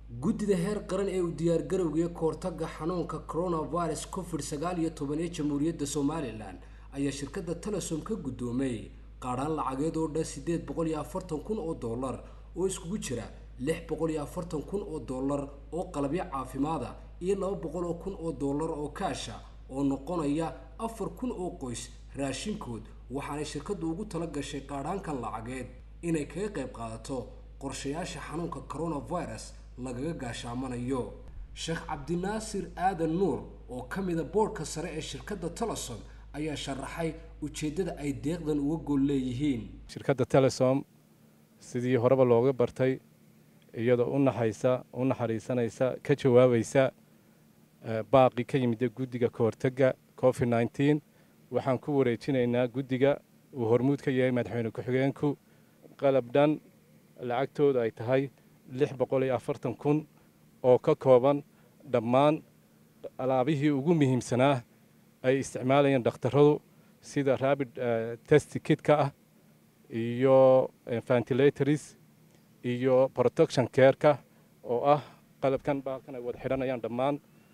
guddida heer qaran ee u diyaargarowga kahortagga xanuunka coronavirus COVID-19 ee jamhuuriyadda Somaliland ayaa shirkadda Telesom ka gudoomay qaaraan lacageed oo dhan 840 kun oo dollar oo iskugu jira 640 kun oo dollar oo qalabyo caafimaad ah iyo 200 kun oo dollar oo kaash ah oo noqonaya 4 kun oo qoys raashinkood waxaana shirkaddu ugu tala gashay qaaraankan lacageed inay kaga qayb qaadato qorshayaasha xanuunka coronavirus lagaga gaashaamanayo. Sheekh Cabdinaasir Aadan Nuur oo kamida boardka sare ee shirkadda Telesom ayaa sharaxay ujeedada ay deeqdan uga gol leeyihiin. shirkadda Telesom sidii horeba looga bartay iyadoo u naxariisanaysa ka jawaabaysa baaqi ka yimid guddiga kahortagga COVID-19 waxaan ku wareejinaynaa guddiga uu hormuud ka yahay madaxweyne ku-xigeenku qalab dhan lacagtooda ay tahay 640 kun oo ka kooban dhammaan alaabihii ugu muhiimsanaa ay isticmaalayeen dhakhtarradu sida rapid test kit-ka ah iyo ventilators iyo protection care-ka oo ah qalabkan baalkan ay wada xidhanayaan dhammaan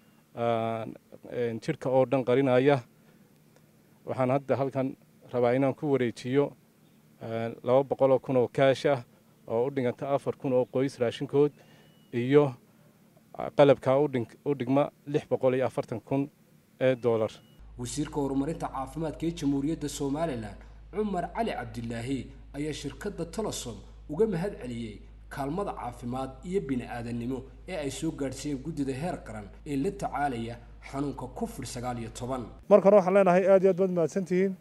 jirka oo dhan qarinaya. waxaan hadda halkan rabaa inaan ku wareejiyo 200 kun oo kaash ah oo u dhiganta 4 kun oo qoys raashinkood iyo qalabka u dhigma 640 kun ee dollar. wasiirka horumarinta caafimaadka ee jamhuuriyadda Somaliland Cumar Cali Cabdilaahi ayaa shirkadda Telesom uga mahad celiyay kaalmada caafimaad iyo bini'aadanimo ee ay soo gaarsiiyeen guddida heer qaran ee la tacaalaya xanuunka COVID-19. marka hore waxaan leenahay aad iyo aad baad mahadsantihiin.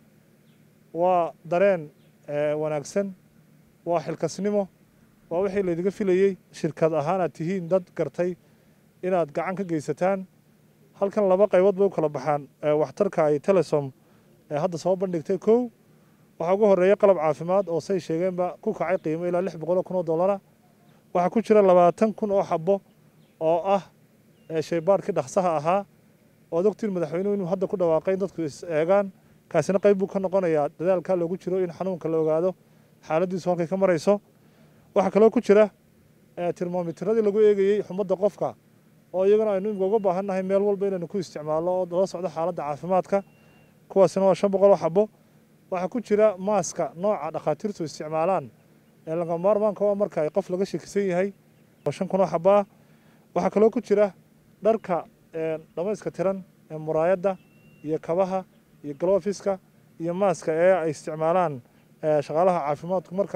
waa dareen wanaagsan, waa xilkasnimo, waa wixii la idiga filayay. shirkad ahaan aad tihiin dad gartay inaad gacan ka geysataan. halkan laba qaybood bay u kala baxaan waxtarka ay Telesom hadda soo bandhigtay. kow waxaa ugu horeeya qalab caafimaad oo say sheegeenba ku kacay qiimo ilaa 600 kun oo dollar. waxaa ku jira 20 kun oo xabo oo ah shaybaarkii dhaqsaha ahaa oo doctor madaxweynuhu inuu hadda ku dhawaaqay dadku is eegaan kaasina qayb buu ka noqonayaa dadaalka loogu jiro in xanuunka la ogaado xaaladiisu halkay ka marayso. waxaa kaloo ku jira termometradii lagu eegayay xumadda qofka oo iyagana aynu uga baahannahay meel walba inaynu ku isticmaalno oo la socdo xaaladda caafimaadka. kuwaasina waa 500 xabo. waxaa ku jira maaska nooca dhakhaatiirtu isticmaalaan ee laga maarmaanka waa marka ay qof laga shakisan yahay 5 kun oo xabo ah. waxaa kaloo ku jira dharka dhamayska tiran ee muraayadda iyo kabaha iyo gloveska iyo maaska ee ay isticmaalaan shaqaalaha caafimaadku marka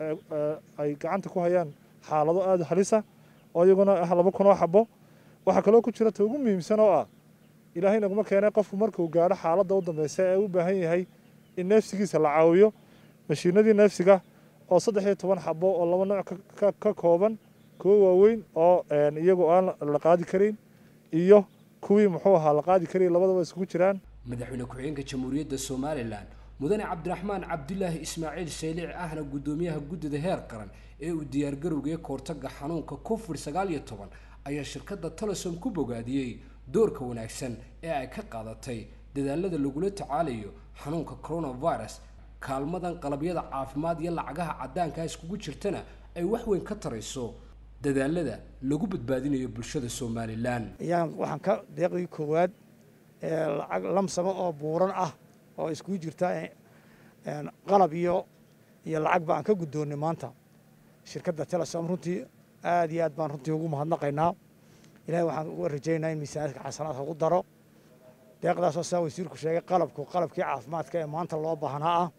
ay gacanta ku hayaan xaalado aad halis ah oo iyaguna 2 kun oo xabo. waxaa kaloo ku jira ta ugu muhiimsan oo ah ilaahay naguma keenay qofku markuu gaadho xaaladda u dambaysa ee u baahan yahay in neefsigiisa la caawiyo mashiinadii neefsiga oo 13 xabo oo laba nooc ka kooban, kuwa waaweyn oo iyagu aan la qaadi karin iyo kuwii muxuu ahaa la qaadi karay, labadaba isugu jiraan. madaxweyne ku-xigeenka jamhuuriyadda Somaliland mudane Cabdiraxmaan Cabdilaahi Ismaaciil Saylic ahna gudoomiyaha guddida heer qaran ee u diyaargarowga kahortagga xanuunka COVID-19 ayaa shirkadda Telesom ku bogaadiyay doorka wanaagsan ee ay ka qaadatay dadaalada lagula tacaalayo xanuunka coronavirus. kaalmadan qalabyada caafimaad iyo lacagaha cadaanka iskugu jirtana ay wax weyn ka tarayso dadaalada lagu badbaadinayo bulshada Somaliland. waxaan ka deeqdii koowaad lacag lamsamo oo buuran ah oo iskugu jirta qalab iyo lacag baan ka gudoonay maanta shirkadda Telesom. runtii aad iyo aad baan runtii ugu mahadnaqaynaa. ilaahay waxaan ugu rajaynayaa in miisaanka xasanaadka ugu daro deeqdaas oo wasiirku sheegay qalabkii caafimaadka ee maanta loo baahnaa ah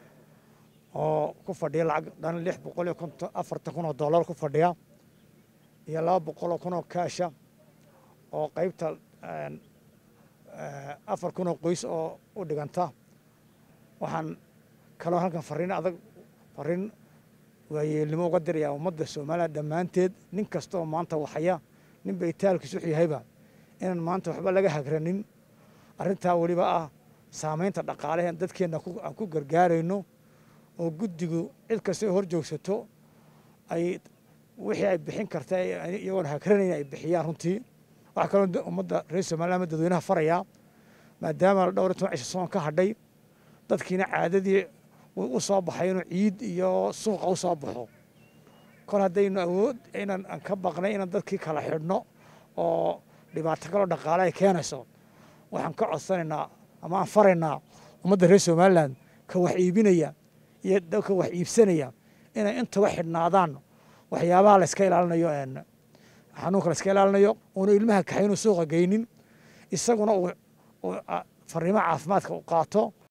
oo ku fadhiya lacag dhan 640 kun oo dollar ku fadhiya iyo 200 kun oo kaash oo qaybta 4 kun oo qoys oo u dhiganta. waxaan kaloo halkan fariin waayeelnimo uga dirayaa ummadda Soomaaliya dhammaanteed. nin kasta oo maanta waxaya nin baytaalkiisu xiyahayba inaan maanta waxba laga hagranin. arrintaa weliba ah saamaynta dhaqaalaha dadkeena aan ku gargaarayno oo guddigu cid kasta hor joogsato ay wixii ay bixin karta iyagoon hagranayn ay bixiyaan. runtii waxaa kaloo ummadda reer Somaliland dadweynaha faraya maadaama la dhowr 12 sano ka hadhay dadkiina caadadii u soo baxay inuu ciid iyo suuqa u soo baxo kol haddaynu awood inaan ka baqnay inaan dadkii kala xidhno oo dhibaato kaloo dhaqaale ay keenayso waxaan ka codsanaynaa ama aan faraynaa ummadda reer somaliland ka wax iibinaya iyo dadka wax iibsanaya inay intaba xidhnaadaan waxyaabaha la iska ilaalinayo xanuunka la iska ilaalinayo oonu ilmaha kaxaynu suuqa geynin isaguna uu fariimo caafimaadka u qaato